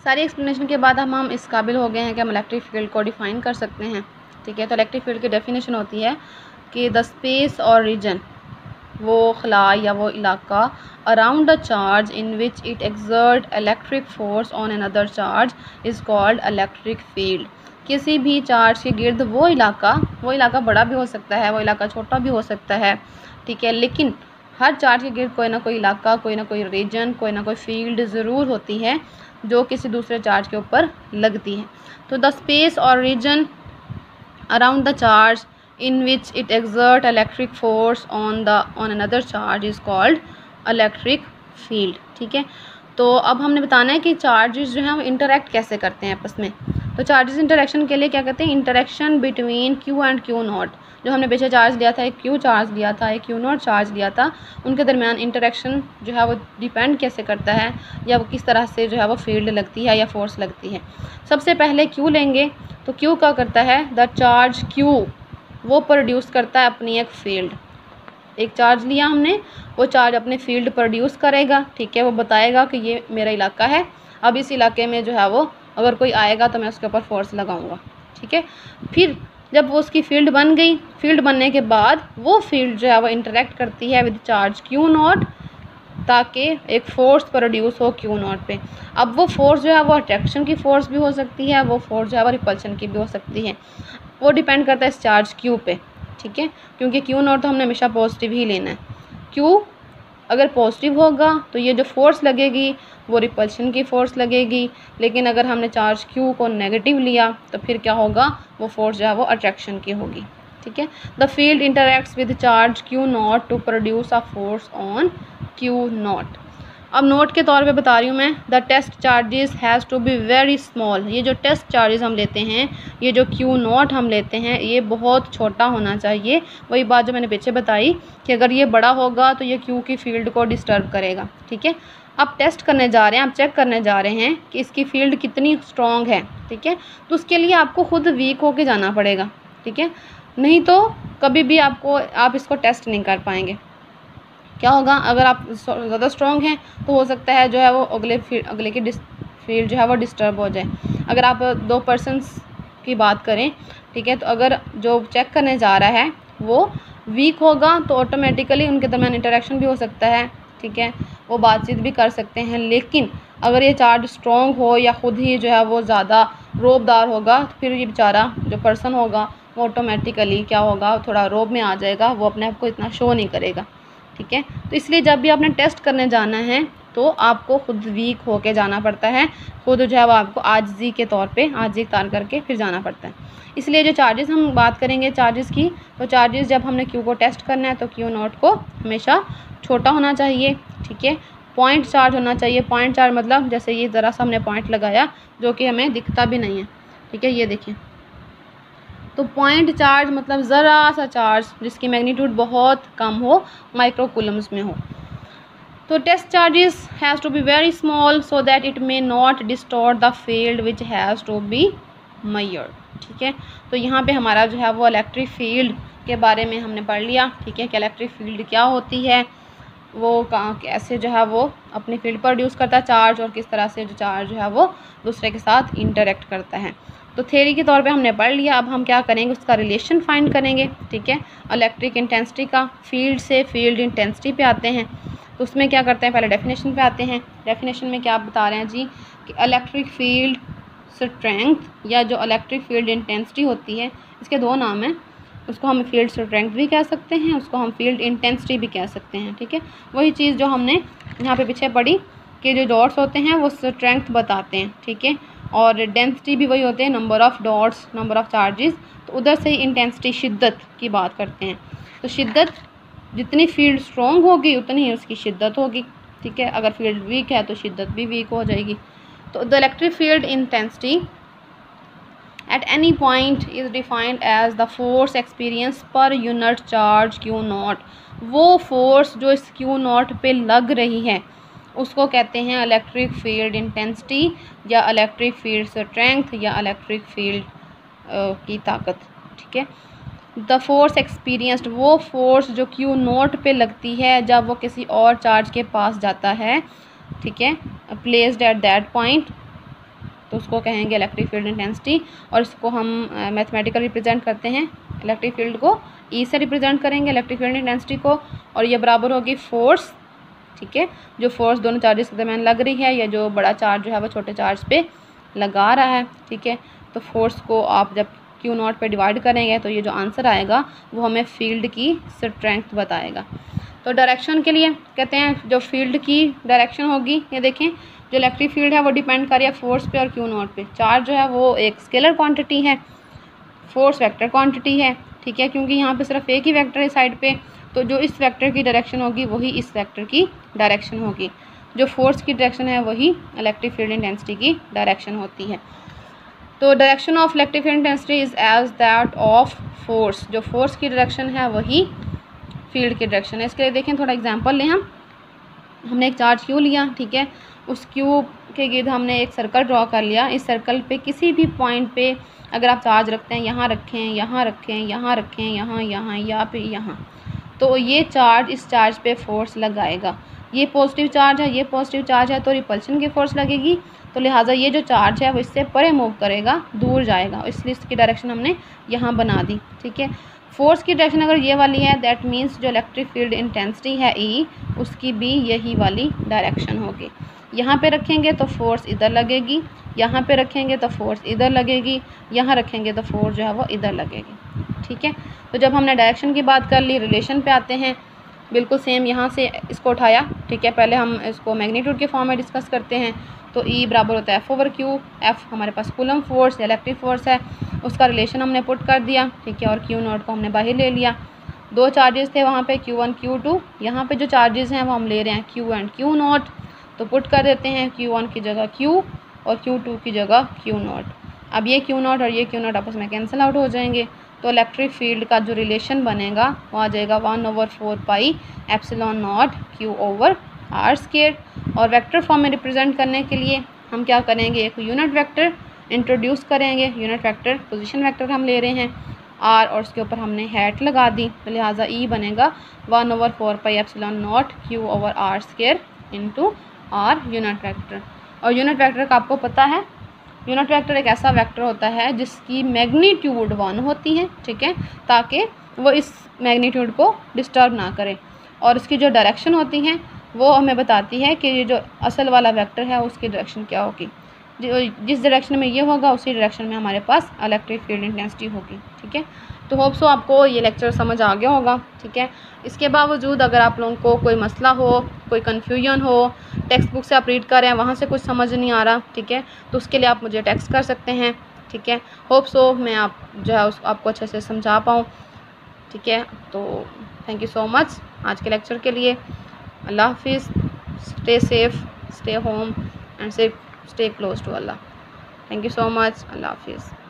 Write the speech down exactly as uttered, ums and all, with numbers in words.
सारी एक्सप्लेनेशन के बाद हम हम इस काबिल हो गए हैं कि हम इलेक्ट्रिक फील्ड को डिफ़ाइन कर सकते हैं। ठीक है, तो इलेक्ट्रिक फील्ड की डेफिनेशन होती है कि द स्पेस और रीजन, वो खला या वो इलाका around the charge in which it exert electric force on another charge is called electric field. किसी भी चार्ज के गिर्द वो इलाका, वो इलाका बड़ा भी हो सकता है, वो इलाका छोटा भी हो सकता है, ठीक है, लेकिन हर चार्ज के गिर्द कोई ना कोई इलाका, कोई ना कोई रीजन, कोई ना कोई फील्ड ज़रूर होती है जो किसी दूसरे चार्ज के ऊपर लगती है। तो द स्पेस और region around the charge in which it exert electric force on the on another charge is called electric field। ठीक है, तो अब हमने बताना है कि चार्जेस जो हैं वो इंटरेक्ट कैसे करते हैं आपस में। तो चार्जेस इंटरेक्शन के लिए क्या कहते हैं, interaction between q and Q naught. जो हमने पीछे चार्ज लिया था, एक क्यू चार्ज लिया था, एक क्यू नॉट चार्ज लिया था, उनके दरमियान इंटरेक्शन जो है वो डिपेंड कैसे करता है, या वो किस तरह से जो है वो फील्ड लगती है या फोर्स लगती है। सबसे पहले क्यू लेंगे, तो क्यू क्या करता है, द चार्ज क्यू वो प्रोड्यूस करता है अपनी एक फील्ड। एक चार्ज लिया हमने, वो चार्ज अपने फील्ड प्रोड्यूस करेगा। ठीक है, वो बताएगा कि ये मेरा इलाका है, अब इस इलाके में जो है वो अगर कोई आएगा तो मैं उसके ऊपर फोर्स लगाऊंगा। ठीक है, फिर जब वो उसकी फील्ड बन गई, फील्ड बनने के बाद वो फील्ड जो है वो इंटरेक्ट करती है विद चार्ज क्यू नॉट, ताकि एक फ़ोर्स प्रोड्यूस हो क्यू नॉट पे। अब वो फोर्स जो है वो अट्रैक्शन की फ़ोर्स भी हो सकती है, वो फोर्स जो है वो रिपल्शन की भी हो सकती है। वो डिपेंड करता है इस चार्ज क्यू पे। ठीक है, क्योंकि क्यू नॉट तो हमने हमेशा पॉजिटिव ही लेना है। क्यू अगर पॉजिटिव होगा तो ये जो फोर्स लगेगी वो रिपल्शन की फ़ोर्स लगेगी, लेकिन अगर हमने चार्ज क्यू को नेगेटिव लिया तो फिर क्या होगा, वो फोर्स जो है वो अट्रैक्शन की होगी। ठीक है, the field interacts with charge Q naught to produce a force on Q naught. अब नोट के तौर पे बता रही हूँ मैं, the test charges has to be very small. ये जो टेस्ट चार्जेस हम लेते हैं, ये जो क्यू नॉट हम लेते हैं, ये बहुत छोटा होना चाहिए। वही बात जो मैंने पीछे बताई कि अगर ये बड़ा होगा तो ये क्यू की फील्ड को डिस्टर्ब करेगा। ठीक है, आप टेस्ट करने जा रहे हैं, आप चेक करने जा रहे हैं कि इसकी फील्ड कितनी स्ट्रॉन्ग है। ठीक है, तो उसके लिए आपको खुद वीक होके जाना पड़ेगा। ठीक है, नहीं तो कभी भी आपको आप इसको टेस्ट नहीं कर पाएंगे। क्या होगा, अगर आप ज़्यादा स्ट्रॉन्ग हैं तो हो सकता है जो है वो अगले अगले की फील्ड जो है वो डिस्टर्ब हो जाए। अगर आप दो पर्सन्स की बात करें, ठीक है, तो अगर जो चेक करने जा रहा है वो वीक होगा तो ऑटोमेटिकली उनके दरमियान इंटरेक्शन भी हो सकता है। ठीक है, वो बातचीत भी कर सकते हैं, लेकिन अगर ये चार्ज स्ट्रॉन्ग हो या ख़ुद ही जो है वो ज़्यादा रोबदार होगा तो फिर ये बेचारा जो पर्सन होगा वो ऑटोमेटिकली क्या होगा, थोड़ा रोब में आ जाएगा, वो अपने आप को इतना शो नहीं करेगा। ठीक है, तो इसलिए जब भी आपने टेस्ट करने जाना है तो आपको खुद वीक होके जाना पड़ता है, खुद जो है वो आपको आजिज़ी के तौर पे आजिज़ी तार करके फिर जाना पड़ता है। इसलिए जो चार्जेस हम बात करेंगे चार्जेस की, तो चार्जेस जब हमने क्यू को टेस्ट करना है तो क्यू नॉट को हमेशा छोटा होना चाहिए। ठीक है, पॉइंट चार्ज होना चाहिए। पॉइंट चार्ज मतलब जैसे ये ज़रा सा हमने पॉइंट लगाया जो कि हमें दिखता भी नहीं है। ठीक है, ये देखिए, तो पॉइंट चार्ज मतलब ज़रा सा चार्ज जिसकी मैग्नीट्यूड बहुत कम हो, माइक्रो कूलम्स में हो। तो test charges has to be very small so that it may not distort the field which has to be measured. ठीक है, तो यहाँ पे हमारा जो है वो इलेक्ट्रिक फील्ड के बारे में हमने पढ़ लिया। ठीक है, कि इलेक्ट्रिक फील्ड क्या होती है, वो कहाँ कैसे जो है वो अपनी फील्ड प्रोड्यूस करता है चार्ज, और किस तरह से जो चार्ज जो है वो दूसरे के साथ इंटरेक्ट करता है। तो थ्योरी के तौर पे हमने पढ़ लिया। अब हम क्या करेंगे, उसका रिलेशन फाइंड करेंगे। ठीक है, इलेक्ट्रिक इंटेंसिटी का, फील्ड से फील्ड इंटेंसिटी पे आते हैं। तो उसमें क्या करते हैं, पहले डेफिनेशन पे आते हैं। डेफिनेशन में क्या बता रहे हैं जी, कि इलेक्ट्रिक फील्ड स्ट्रेंथ या जो इलेक्ट्रिक फील्ड इंटेंसिटी होती है, इसके दो नाम हैं। उसको हम फील्ड स्ट्रेंथ भी कह सकते हैं, उसको हम फील्ड इंटेंसिटी भी कह सकते हैं। ठीक है, वही चीज़ जो हमने यहाँ पे पीछे पढ़ी कि जो डॉट्स होते हैं वो स्ट्रेंथ बताते हैं। ठीक है, और डेंसिटी भी वही होते हैं, number of dots, number of charges. तो उधर से ही इंटेंसिटी शिद्दत की बात करते हैं। तो शिद्दत जितनी फील्ड स्ट्रॉन्ग होगी उतनी ही उसकी शिद्दत होगी। ठीक है, अगर फील्ड वीक है तो शिद्दत भी वीक हो जाएगी। तो the electric field intensity at any point is defined as the force experienced per unit charge Q naught। वो फोर्स जो इस Q naught पे लग रही है उसको कहते हैं इलेक्ट्रिक फील्ड इंटेंसिटी, या इलेक्ट्रिक फील्ड स्ट्रेंथ, या इलेक्ट्रिक फील्ड की ताकत। ठीक है, द फोर्स एक्सपीरियंस्ड, वो फोर्स जो Q naught पे लगती है जब वो किसी और चार्ज के पास जाता है। ठीक है, प्लेस्ड एट दैट पॉइंट तो उसको कहेंगे इलेक्ट्रिक फील्ड इंटेंसिटी, और इसको हम मैथमेटिकल रिप्रेजेंट करते हैं। इलेक्ट्रिक फील्ड को ई से रिप्रेजेंट करेंगे इलेक्ट्रिक फील्ड इंटेंसिटी को, और ये बराबर होगी फोर्स, ठीक है, जो फोर्स दोनों चार्जेस के दरमियान लग रही है, या जो बड़ा चार्ज जो है वो छोटे चार्ज पे लगा रहा है, ठीक है। तो फोर्स को आप जब क्यू नॉट पे डिवाइड करेंगे तो ये जो आंसर आएगा वो हमें फील्ड की स्ट्रेंथ बताएगा। तो डायरेक्शन के लिए कहते हैं जो फील्ड की डायरेक्शन होगी, ये देखें जो इलेक्ट्रिक फील्ड है वो डिपेंड कर रही है फोर्स पे और क्यू नॉट पे। चार्ज जो है वो एक स्केलर क्वांटिटी है, फोर्स वेक्टर क्वांटिटी है, ठीक है, क्योंकि यहाँ पे सिर्फ एक ही वेक्टर है साइड पे, तो जो इस वेक्टर की डायरेक्शन होगी वही इस वेक्टर की डायरेक्शन होगी। जो फोर्स की डायरेक्शन है वही इलेक्ट्रिक फील्ड इंटेंसिटी की डायरेक्शन होती है। तो direction of electric field intensity is as that of force, जो फोर्स की डायरेक्शन है वही फील्ड की डायरेक्शन है। इसके लिए देखें थोड़ा एग्जांपल लें हम। हमने एक चार्ज क्यू लिया, ठीक है, उस क्यू के गिर्द हमने एक सर्कल ड्रॉ कर लिया। इस सर्कल पे किसी भी पॉइंट पे अगर आप चार्ज रखते हैं, यहाँ रखें, यहाँ रखें, यहाँ रखें, यहाँ यहाँ या पे यहाँ, तो ये चार्ज इस चार्ज पे फोर्स लगाएगा। ये पॉजिटिव चार्ज है, ये पॉजिटिव चार्ज है, तो रिपल्शन की फोर्स लगेगी, तो लिहाजा ये जो चार्ज है वो इससे परे मूव करेगा, दूर जाएगा, इसलिए इसकी डायरेक्शन हमने यहाँ बना दी, ठीक है। फोर्स की डायरेक्शन अगर ये वाली है, दैट मीन्स जो इलेक्ट्रिक फील्ड इंटेंसिटी है ई, उसकी भी यही वाली डायरेक्शन होगी। यहाँ पे रखेंगे तो फोर्स इधर लगेगी, यहाँ पे रखेंगे तो फोर्स इधर लगेगी, यहाँ रखेंगे तो फोर्स जो है वो इधर लगेगी, ठीक है। तो जब हमने डायरेक्शन की बात कर ली, रिलेशन पे आते हैं। बिल्कुल सेम यहाँ से इसको उठाया, ठीक है, पहले हम इसको मैग्नीट्यूड के फॉर्म में डिस्कस करते हैं। तो ई बराबर होता है एफ ओवर क्यू। एफ हमारे पास कूलम फोर्स इलेक्ट्रिक फोर्स है, उसका रिलेशन हमने पुट कर दिया, ठीक है, और क्यू नॉट को हमने बाहर ले लिया। दो चार्जेस थे वहाँ पे क्यू वन क्यू टू, यहाँ पे जो चार्जेस हैं वो हम ले रहे हैं क्यू एंड क्यू नॉट, तो पुट कर देते हैं क्यू वन की जगह क्यू और क्यू टू की जगह क्यू नॉट। अब ये क्यू नॉट और ये क्यू नॉट आपस में कैंसिल आउट हो जाएंगे, तो इलेक्ट्रिक फील्ड का जो रिलेशन बनेगा वो आ जाएगा one over four pi epsilon naught Q over R square. और वेक्टर फॉर्म में रिप्रेजेंट करने के लिए हम क्या करेंगे, एक यूनिट वेक्टर इंट्रोड्यूस करेंगे। यूनिट वेक्टर पोजीशन वेक्टर हम ले रहे हैं आर, और उसके ऊपर हमने हैट लगा दी, तो लिहाजा ई बनेगा one over four pi epsilon naught Q over R square into R unit vector. और यूनिट वेक्टर का आपको पता है, यूनिट वेक्टर एक ऐसा वेक्टर होता है जिसकी मैग्नीट्यूड वन होती है, ठीक है, ताकि वो इस मैग्नीट्यूड को डिस्टर्ब ना करे, और इसकी जो डायरेक्शन होती है वो हमें बताती है कि ये जो असल वाला वेक्टर है उसकी डायरेक्शन क्या होगी। जिस डायरेक्शन में ये होगा उसी डायरेक्शन में हमारे पास इलेक्ट्रिक फील्ड इंटेंसिटी होगी, ठीक है। तो होप सो आपको ये लेक्चर समझ आ गया होगा, ठीक है। इसके बावजूद अगर आप लोगों को कोई मसला हो, कोई कन्फ्यूजन हो, टेक्स्ट बुक से आप रीड कर रहे हैं वहाँ से कुछ समझ नहीं आ रहा, ठीक है, तो उसके लिए आप मुझे टेक्स्ट कर सकते हैं, ठीक है। होप सो मैं आप जो है उस आपको अच्छे से समझा पाऊँ, ठीक है। तो थैंक यू सो मच आज के लेक्चर के लिए। अल्लाह हाफिज़, stay safe, stay home and stay close to अल्लाह। थैंक यू सो मच, अल्लाह हाफिज़।